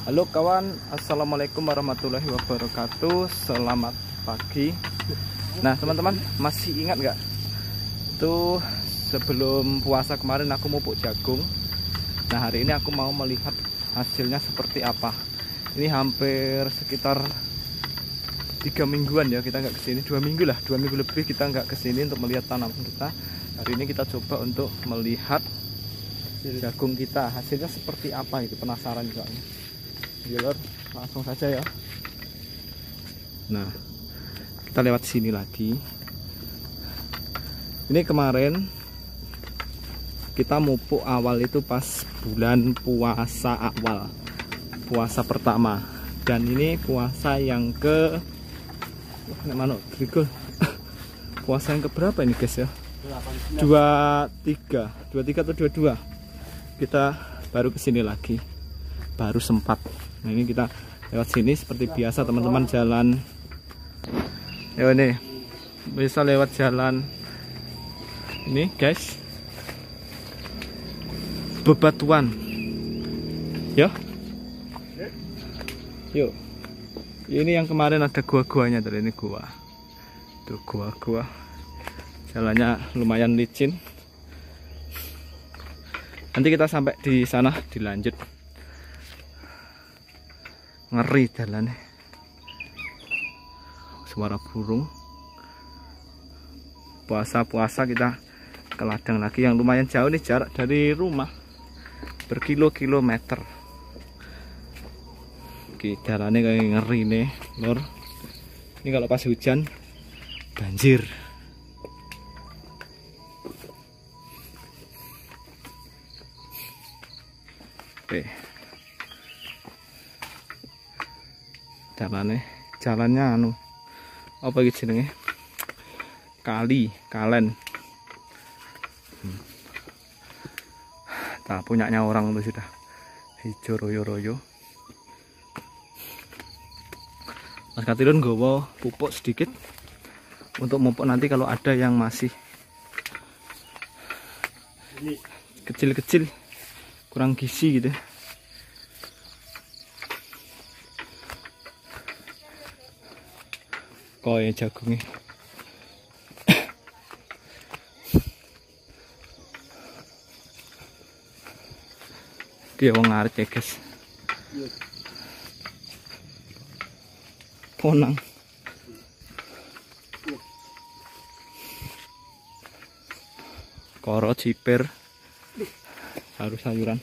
Halo kawan, assalamualaikum warahmatullahi wabarakatuh. Selamat pagi. Nah teman-teman, masih ingat nggak? Tuh sebelum puasa kemarin aku mupuk jagung. Nah hari ini aku mau melihat hasilnya seperti apa. Ini hampir sekitar 3 mingguan ya kita nggak kesini. 2 minggu lah, 2 minggu lebih kita nggak kesini untuk melihat tanaman kita. Hari ini kita coba untuk melihat jagung kita, hasilnya seperti apa itu, penasaran juga. Lor, langsung saja ya. Nah, kita lewat sini lagi. Ini kemarin kita mupuk awal itu pas bulan puasa awal, puasa pertama. Dan ini puasa yang ke mana? Puasa yang keberapa ini guys ya? 23 atau 22. Kita baru kesini lagi, baru sempat. Nah ini kita lewat sini seperti biasa teman-teman, jalan ya ini bisa lewat jalan ini guys, bebatuan ya. Yuk, ini yang kemarin ada gua-guanya tadi, ini gua tuh, gua jalannya lumayan licin. Nanti kita sampai di sana dilanjut. Ngeri jalannya, suara burung. Puasa-puasa kita ke ladang lagi yang lumayan jauh nih, jarak dari rumah berkilo-kilometer. Oke, jalannya kayak ngeri nih lor. Ini kalau pas hujan banjir. Oke, jalannya anu apa gitu jenenge, kalen. Tak punyanya orang itu sudah hijau royo-royo. Mas Katilun gowo pupuk sedikit untuk mupuk nanti kalau ada yang masih kecil-kecil kurang gizi gitu. Koyo jagungnya. Dia wong ngarit ya guys. Ponang. Koro ciper. Harus sayuran.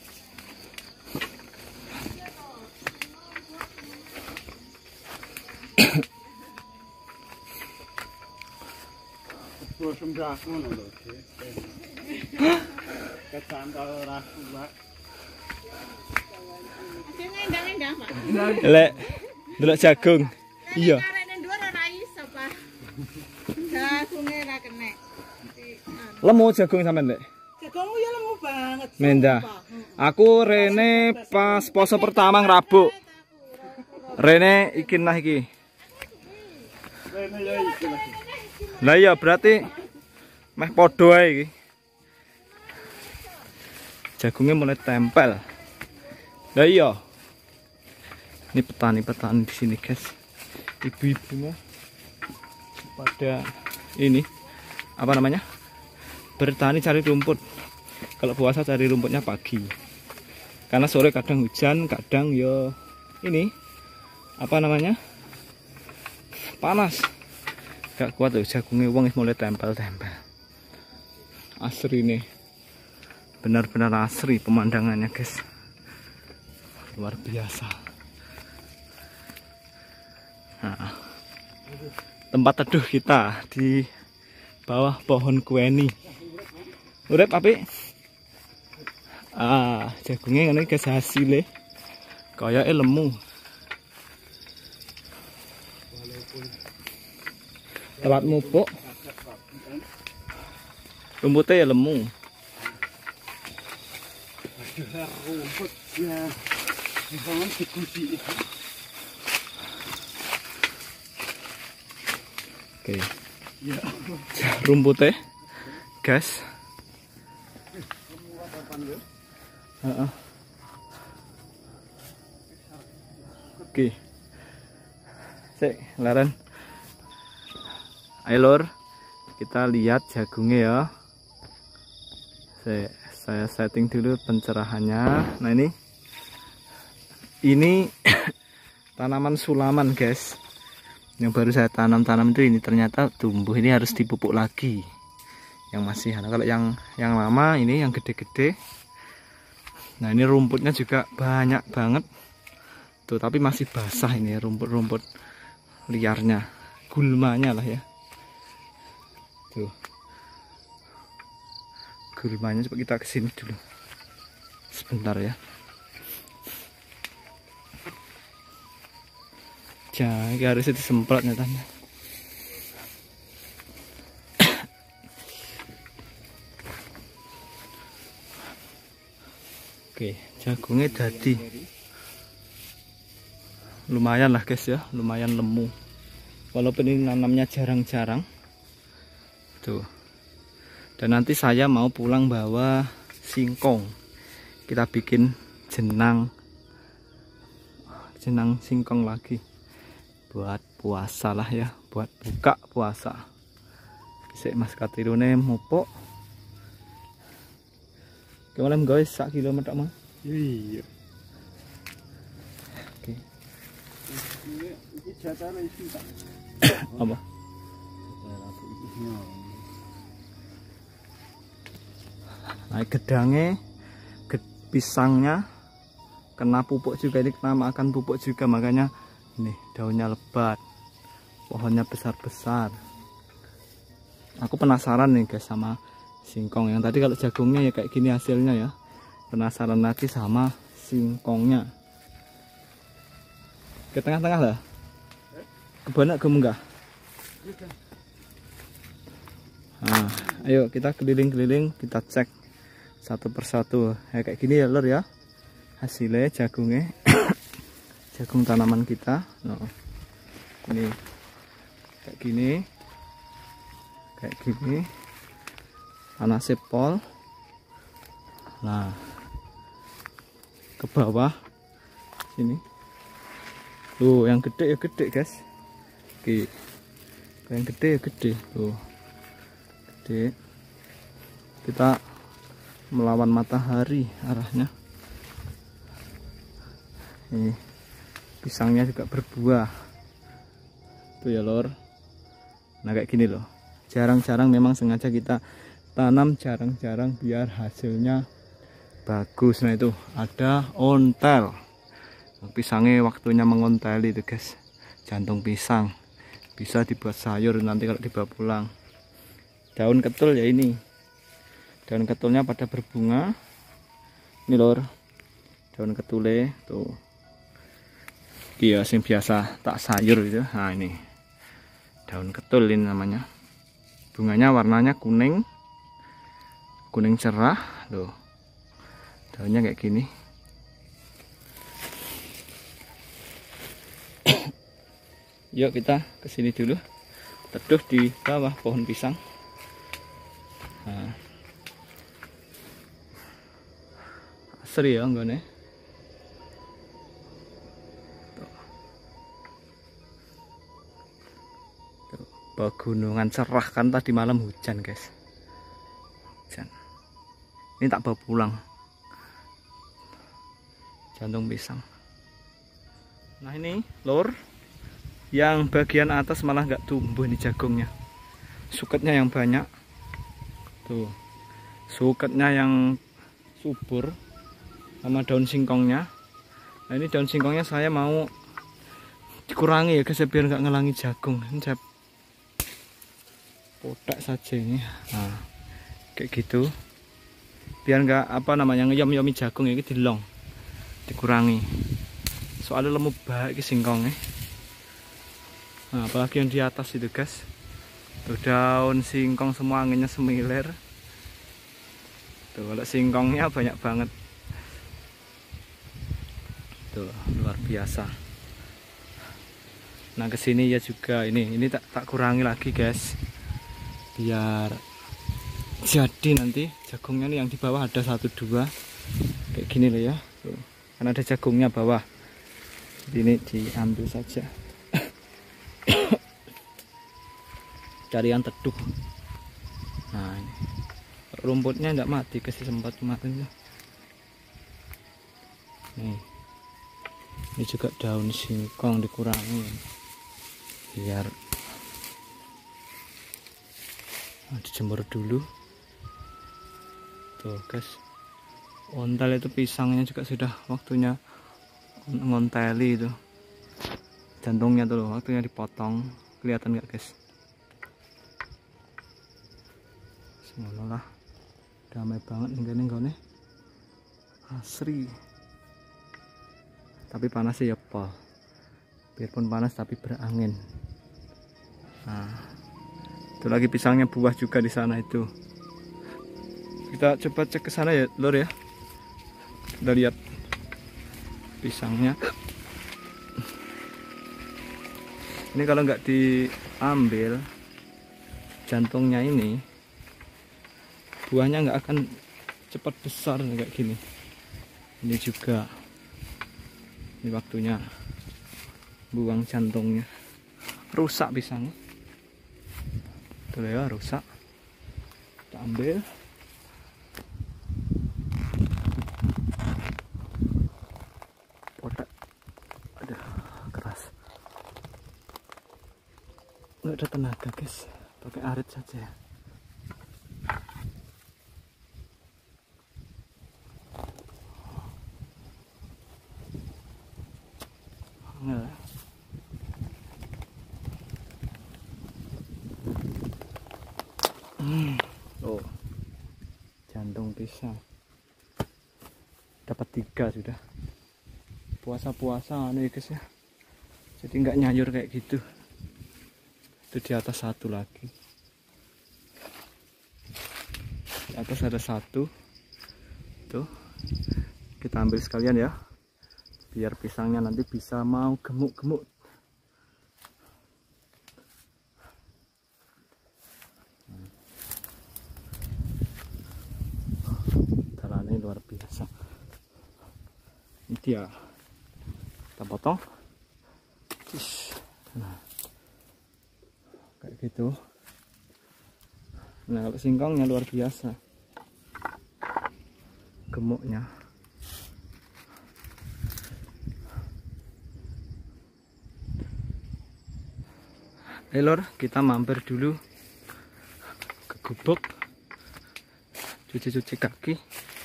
Lek delok jagung. Iya. Lemu jagung sampean, Lek. Jagungmu ya lemu banget. Mendah. Aku rene pas poso pertama ngrabuk. Rene ikin lah iki. Lah iya berarti meh podo ae iki. Jagungnya mulai tempel. Lah iya. Ini petani-petani di sini, guys. Ibu-ibunya pada ini apa namanya? Bertani cari rumput. Kalau puasa cari rumputnya pagi. Karena sore kadang hujan, kadang yo ini apa namanya? Panas. Gak kuat tuh jagungnya, wong mulai tempel-tempel. Asri nih. Benar-benar asri pemandangannya, guys. Luar biasa. Nah, tempat teduh kita di bawah pohon kueni. Urip apik. Jagungnya ngene guys hasilnya. Kayake lemu. Tempat mupuk. Rumputnya ya lemu. Rumputnya jangan dikusi. Oke. Ya. Rumputnya gas. Oke. Sik, leren. Ayo lor, kita lihat jagungnya ya. Saya setting dulu pencerahannya. Nah ini tanaman sulaman guys. Yang baru saya tanam itu ini ternyata tumbuh. Ini harus dipupuk lagi. Yang masih ada. Kalau yang lama ini yang gede-gede. Nah ini rumputnya juga banyak banget. Tuh tapi masih basah ini rumput-rumput liarnya, gulmanya lah ya. Tuh gulmanya, coba kita kesini dulu sebentar ya. Jangan harusnya disemprot nyatanya. Oke, jagungnya jadi lumayan lah guys ya, lumayan lemu. Walaupun ini nanamnya jarang-jarang. Tuh. Dan nanti saya mau pulang bawa singkong. Kita bikin jenang singkong lagi buat puasa lah ya, buat buka puasa. Sik Mas Katirune mupuk. Gimana guys, 1 kilo metok mah? Iya. Oke. Iki jatahnya isi tak. Apa? Nah, gedangnya, pisangnya kena pupuk juga, ini kena makan pupuk juga, makanya nih daunnya lebat, pohonnya besar-besar. Aku penasaran nih guys sama singkong yang tadi. Kalau jagungnya ya kayak gini hasilnya ya, penasaran lagi sama singkongnya. Ke tengah-tengah lah, kebanyak kemunggah. Nah, ayo kita keliling-keliling, kita cek satu persatu. Kayak gini ya lor ya hasilnya jagungnya. Jagung tanaman kita. Nah, ini kayak gini, panasnya pol. Nah ke bawah sini tuh yang gede ya gede guys. Oke, yang gede ya gede tuh, gede. Kita melawan matahari arahnya. Ini pisangnya juga berbuah tuh ya lor. Nah kayak gini loh, jarang-jarang memang sengaja kita tanam, jarang-jarang biar hasilnya bagus. Nah itu ada ontel, pisangnya waktunya mengontel itu guys, jantung pisang, bisa dibuat sayur nanti kalau dibawa pulang. Daun ketul ya, ini daun ketulnya pada berbunga ini lor, daun ketule tuh. Iya sing biasa tak sayur itu. Nah ini daun ketul ini namanya, bunganya warnanya kuning cerah loh, daunnya kayak gini. Yuk kita kesini dulu, teduh di bawah pohon pisang. Nah, asri ya enggak nih. Pegunungan cerah kan, tadi malam hujan guys, hujan. Ini tak bawa pulang, jantung pisang. Nah ini lor, yang bagian atas malah nggak tumbuh ini jagungnya, suketnya yang banyak tuh, suketnya yang subur sama daun singkongnya. Nah ini daun singkongnya saya mau dikurangi ya guys, biar nggak ngelangi jagung. Ini saya kotak saja ini. Nah kayak gitu, biar nggak apa namanya ngeyom-yomi jagung ini, dilong, dikurangi. Soalnya lemu banget singkongnya. Nah apalagi yang di atas itu guys, tuh daun singkong semua anginnya semilir. Tuh kalau singkongnya banyak banget. Tuh luar biasa. Nah kesini ya juga ini tak kurangi lagi guys, biar jadi nanti jagungnya nih yang di bawah ada 1, 2 kayak gini loh ya. Tuh, kan ada jagungnya bawah. Ini diambil saja. Cari yang teduh. Nah ini rumputnya tidak mati, kasih sempat kemarin. Nih, ini juga daun singkong dikurangi biar dijemur dulu. Tuh guys, ontel itu pisangnya juga sudah waktunya ngonteli itu. Jantungnya tuh loh, waktunya dipotong. Kelihatan nggak guys? Semono lah, damai banget nih gini asri. Tapi panas ya pol, biarpun panas tapi berangin. Nah itu lagi pisangnya buah juga di sana itu. Kita coba cek ke sana ya lor ya. Kita lihat pisangnya. Ini kalau nggak diambil jantungnya ini, buahnya nggak akan cepat besar kayak gini. Ini juga, ini waktunya buang jantungnya. Rusak pisangnya, tuh ya rusak. Kita ambil. Potek, ada keras. Nggak ada tenaga guys, pakai arit saja ya. Nah. Oh, jantung pisang dapat 3 sudah. Puasa-puasa nih guys ya, jadi nggak nyayur kayak gitu. Itu di atas 1 lagi, di atas ada 1 tuh. Kita ambil sekalian ya, biar pisangnya nanti bisa mau gemuk-gemuk. Caranya luar biasa. Ini dia, kita potong. Nah kayak gitu. Nah kalau singkongnya luar biasa gemuknya. Lor, kita mampir dulu ke gubuk, cuci-cuci kaki.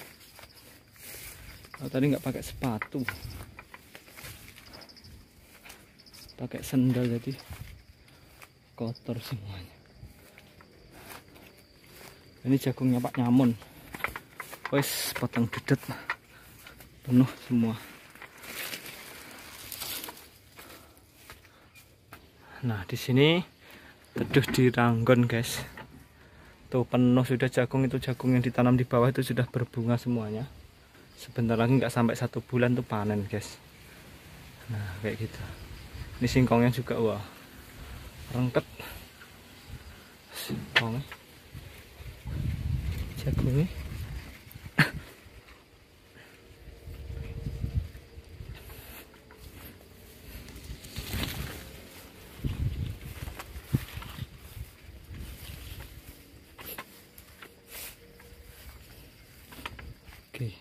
Oh, tadi nggak pakai sepatu, pakai sendal jadi kotor semuanya. Ini jagungnya Pak Nyamun, wes potong dedet penuh semua. Nah di sini teduh di ranggon guys. Tuh penuh sudah jagung, itu jagung yang ditanam di bawah itu sudah berbunga semuanya. Sebentar lagi nggak sampai 1 bulan tuh panen guys. Nah kayak gitu. Ini singkongnya juga wah rengket. Singkongnya, jagungnya. Oke.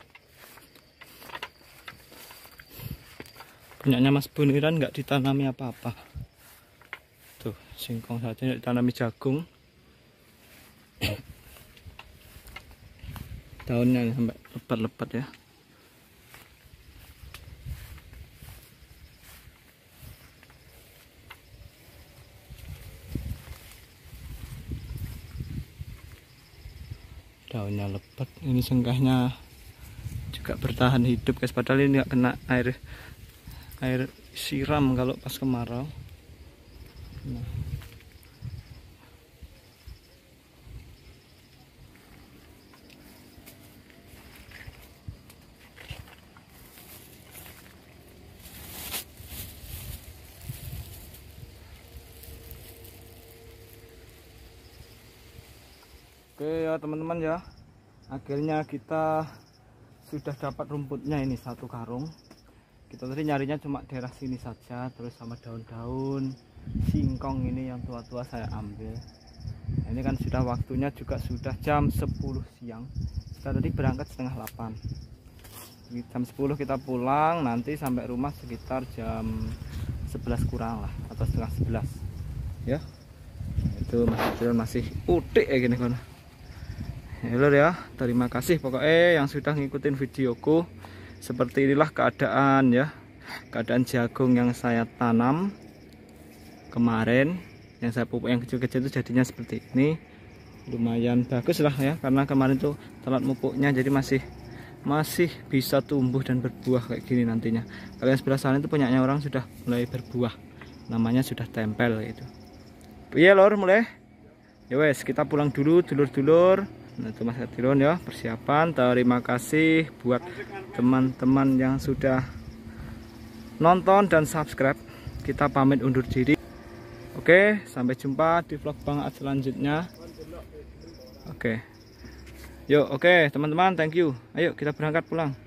Punyanya Mas Buniran nggak ditanami apa-apa. Tuh singkong saja nggak ditanami jagung. Daunnya sampai lebat-lebat ya. Daunnya lebat. Ini sengkahnya juga bertahan hidup guys, padahal ini nggak kena air siram kalau pas kemarau. Nah. Oke ya teman-teman ya, akhirnya kita sudah dapat rumputnya ini 1 karung. Kita tadi nyarinya cuma daerah sini saja, terus sama daun-daun singkong ini yang tua-tua saya ambil. Nah, ini kan sudah waktunya juga sudah jam 10 siang. Kita tadi berangkat setengah 8. Jam 10 kita pulang, nanti sampai rumah sekitar jam 11 kurang lah, atau setengah 11 ya. Itu masih utik ya gini kan. Halo ya, terima kasih pokoknya yang sudah ngikutin videoku. Seperti inilah keadaan ya, keadaan jagung yang saya tanam kemarin, yang saya pupuk yang kecil-kecil itu jadinya seperti ini. Lumayan bagus lah ya, karena kemarin tuh telat pupuknya, jadi masih bisa tumbuh dan berbuah kayak gini nantinya. Kalian sebelah sana itu punyanya orang sudah mulai berbuah, namanya sudah tempel gitu. Iya lor, mulai ya wes, kita pulang dulu dulur-dulur. Nah itu Mas Adiron ya, persiapan. Terima kasih buat teman-teman yang sudah nonton dan subscribe. Kita pamit undur diri. Oke, sampai jumpa di vlog Bang Aat selanjutnya. Oke. Yuk, oke teman-teman, thank you. Ayo kita berangkat pulang.